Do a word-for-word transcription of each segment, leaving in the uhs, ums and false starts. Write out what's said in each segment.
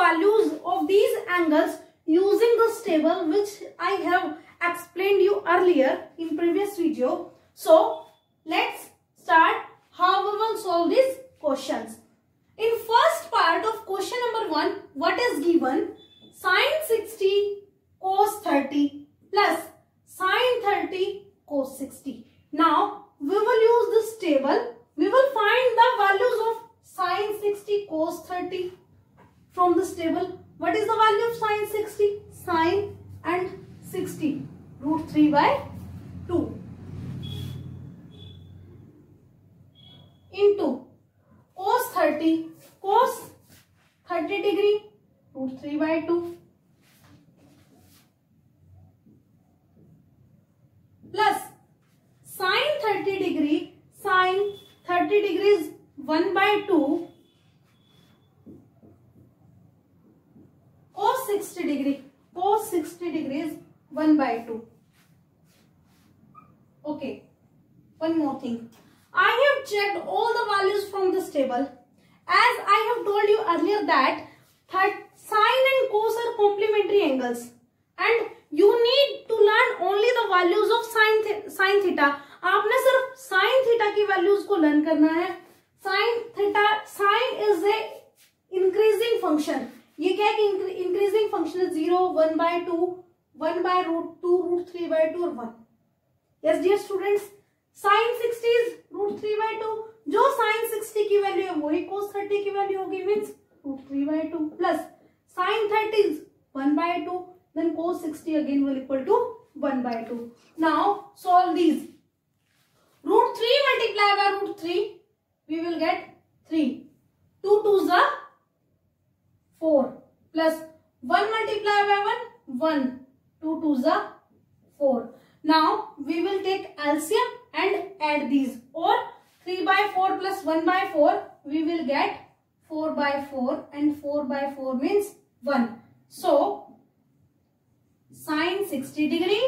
values of these angles using this table which I have explained you earlier in previous video. So let's start how we will solve these questions. In first part of question number one, what is given? Sine sixty cos thirty plus sine thirty cos sixty. Now we will use this table. We will find the values of sine sixty cos thirty from this table. What is the value of sine sixty? Sine and sixty, root three by two into cos thirty, cos thirty degree, root three by two plus sine thirty degree, sine thirty degrees one by two, cos sixty degree, cos sixty degrees one by two. Okay, one more thing. I have checked all the values from this table. As I have told you earlier that sine and cos are complementary angles and you need to learn only the values of sine sine theta. आपने सिर्फ sine theta की values को learn करना है. Sine theta, sine is a increasing function. ये क्या है कि increasing function is zero, one by two, one by root two, root three by two और one. Yes dear students, sine sixty is root three by two. जो sine sixty की value है वही cos thirty की वैल्यू होगी, means root three by two plus sine thirty is one by two, then cos sixty again will equal to one by two. Now solve these. Root three multiplied by root three, we will get three. two twos are four plus one multiplied by one, one. two twos are four. Now we will take L C M and add these, or three by four plus one by four, we will get four by four, and four by four means one. So sine sixty degree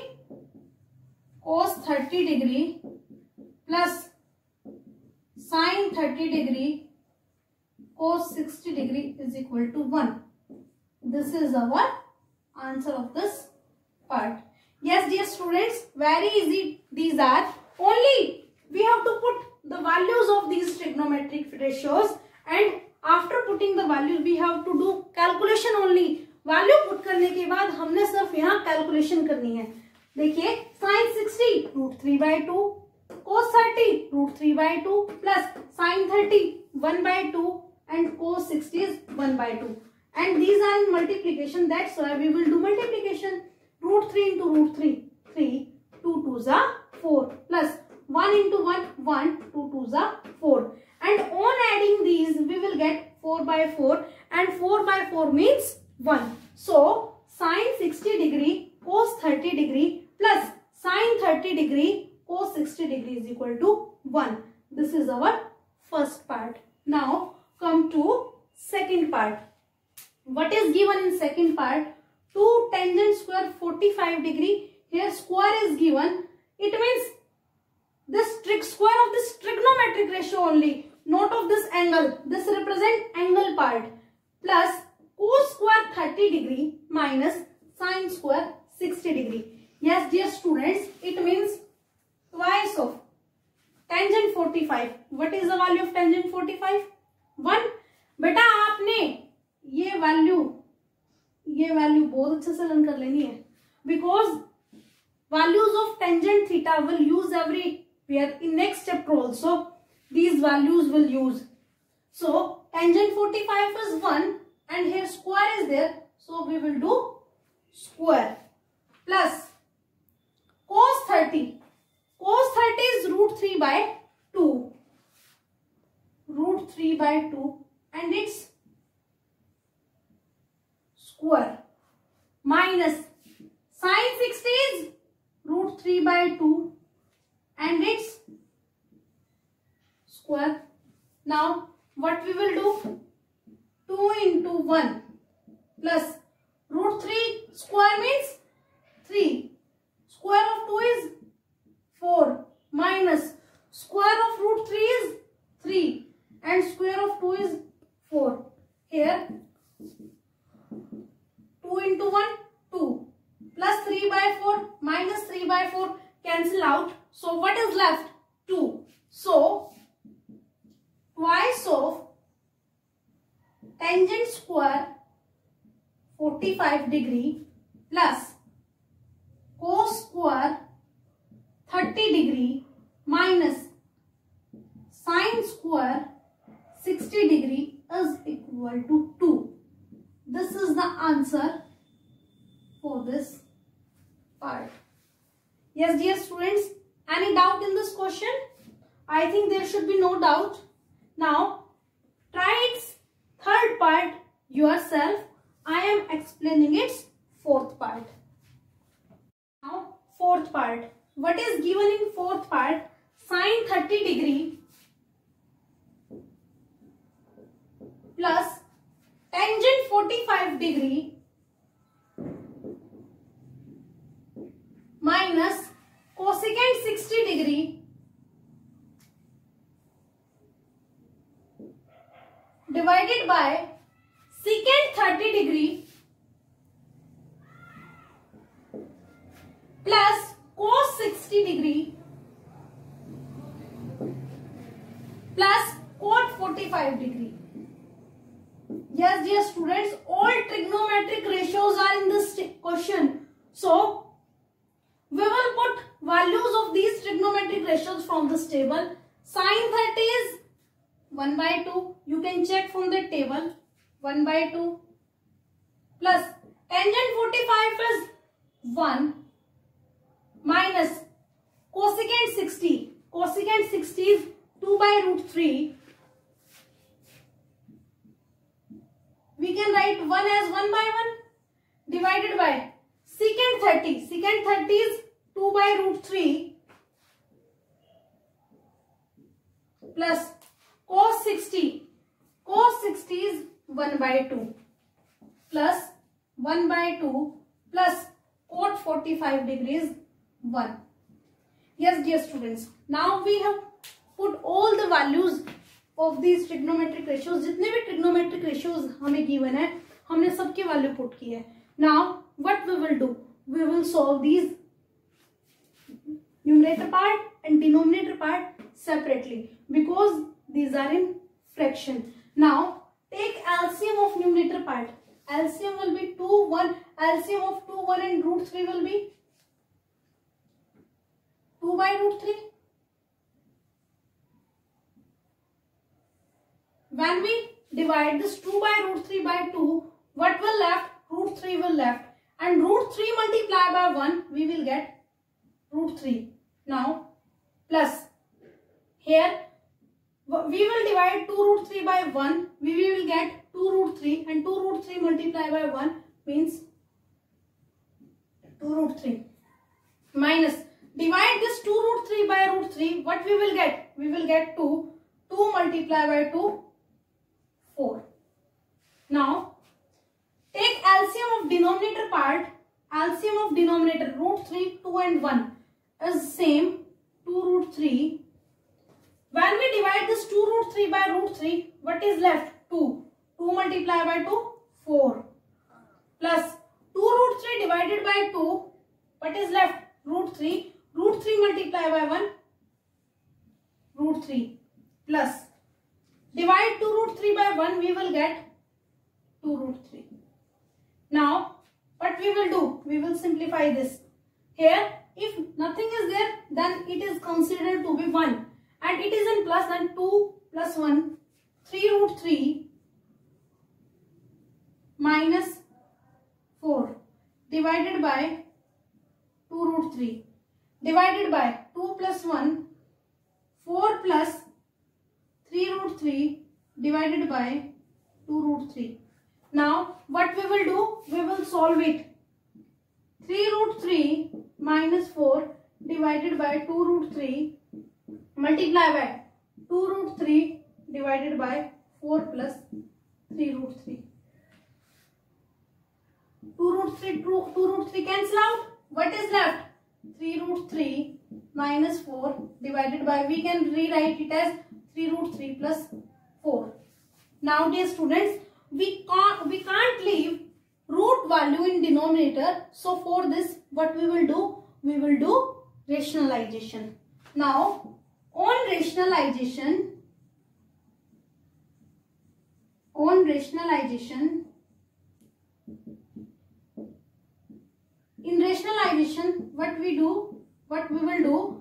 cos thirty degree plus sine thirty degree cos sixty degree is equal to one. This is our answer of this part. Yes dear students, very easy these are. Only we have to put the values of these trigonometric ratios, and after putting the values we have to do calculation only. Value put करने के बाद हमने सिर्फ यहाँ calculation करनी है. देखिए sine sixty root three by two, cos thirty root three by two plus sine thirty one by two and cos sixty is one by two, and these are in multiplication. That's why we will do multiplication. Root three into root three, three, two two जा four plus one into one, one, two twos are four, and on adding these we will get four by four, and four by four means one. So sine sixty degree cos thirty degree plus sine thirty degree cos sixty degree is equal to one. This is our first part. Now come to second part. What is given in second part? two tangent square forty-five degree. Here square is given. It means this trig square of this trigonometric ratio only, not of this angle. This represent angle part, plus cos square thirty degree minus sine square sixty degree. Yes dear students, it means twice of tangent forty-five. What is the value of tangent forty-five? one. बेटा आपने ये value ये value बहुत अच्छे से learn कर लेनी है, because values of tangent theta will use every where in next chapter also these values will use. So tangent forty-five is one, and here square is there, so we will do square plus cos thirty. Cos thirty is root three by two, root three by two, and its square minus sine sixty is root three by two and its square. Now what we will do? two into one plus root three square means three. Square of two is four minus square of root three is three and square of two is four. Here minus three by four cancel out. So what is left? two. So twice of tangent square forty-five degree plus cos square thirty degree minus sine square sixty degree is equal to two. This is the answer for this part. Yes, dear students, any doubt in this question? I think there should be no doubt. Now, try its third part yourself. I am explaining its fourth part. Now, fourth part. What is given in fourth part? Sine thirty degree plus tangent forty-five degree minus cosecant sixty degree divided by secant thirty degree plus cos sixty degree plus cot forty-five degree. Yes, dear students, all trigonometric ratios are in this question. So, we will put values of these trigonometric ratios from this table. Sine thirty is one by two. You can check from the table. one by two. Plus tangent forty-five is one. Minus cosecant sixty. Cosecant sixty is two by root three. We can write one as one by one divided by secant thirty. Secant thirty is two by root three plus cos sixty. Cos sixty is one by two plus one by two plus cot forty-five degrees one. Yes, dear students, now we have put all the values of these trigonometric ratios. जितने भी trigonometric ratios हमें given है, हमने सबके value put की है. Now what we will do? We will solve these numerator part and denominator part separately because these are in fraction. Now take L C M of numerator part. L C M will be two, one. L C M of two, one and root three will be two by root three. When we divide this two by root three by two, what will left? Root three will left. And root three multiplied by one, we will get root three. Now, plus here, we will divide two root three by one. We will get two root three. And two root three multiplied by one means two root three. Minus, divide this two root three by root three. What we will get? We will get two. two multiplied by two. four. Now, take L C M of denominator part. L C M of denominator root three, two and one is same two root three. When we divide this two root three by root three, what is left? two. two multiplied by two, four. Plus two root three divided by two, what is left? Root three. Root three multiplied by one, root three. Plus divide two root three by one, we will get two root three. Now, what we will do? We will simplify this. Here, if nothing is there, then it is considered to be one. And it is in plus, then two plus one, three root three minus four divided by two root three. Divided by two plus one, four plus three root three divided by two root three. Now, what we will do? We will solve it. three root three minus four divided by two root three multiply by two root three divided by four plus three root three. two root three, two, two root three cancel out. What is left? three root three minus four divided by, we can rewrite it as three root three plus four. Now, dear students, we can't, we can't leave root value in denominator. So, for this, what we will do? we will do rationalization. Now on rationalization, on rationalization, in rationalization, what we do, what we will do,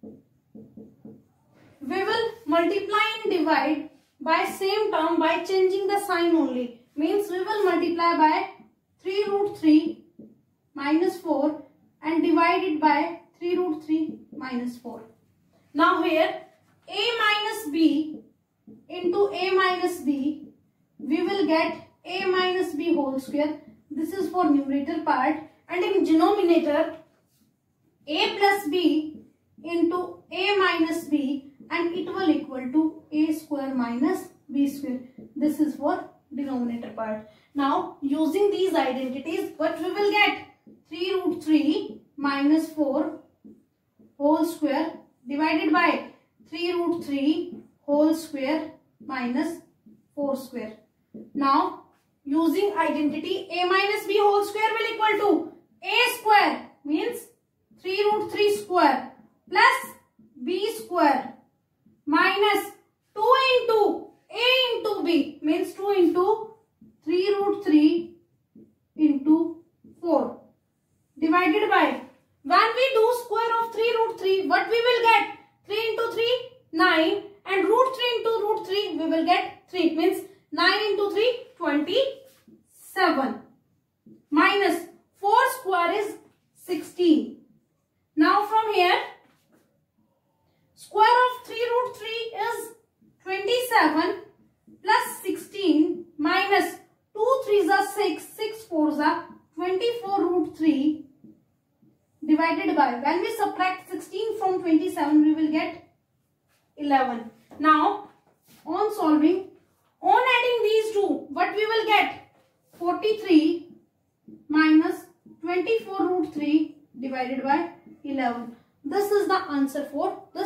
we will multiply and divide by same term by changing the sign only. Means we will multiply by three root three minus four and divide it by three root three minus four. Now here a minus b into a minus b, we will get a minus b whole square. This is for numerator part, and in denominator a plus b into a minus b, and it will equal to a square minus b square. This is for denominator part. Now using these identities, what we will get? three root three minus four whole square divided by three root three whole square minus four square. Now using identity, a minus b whole square will equal to a square, means three root three square plus b square minus two into a into b, means two into three root three into four divided by, when we do square of three root three, what we will get? three into three, nine, and root three into root three, we will get three, means nine into three, twenty-seven, minus four square is sixteen. Now from here, square of three root three is twenty-seven plus sixteen minus two threes are six, six fours are twenty-four root three divided by, when we subtract sixteen from twenty-seven, we will get eleven. Now on solving, on adding these two, what we will get? forty-three minus twenty-four root three divided by eleven. This is the answer for this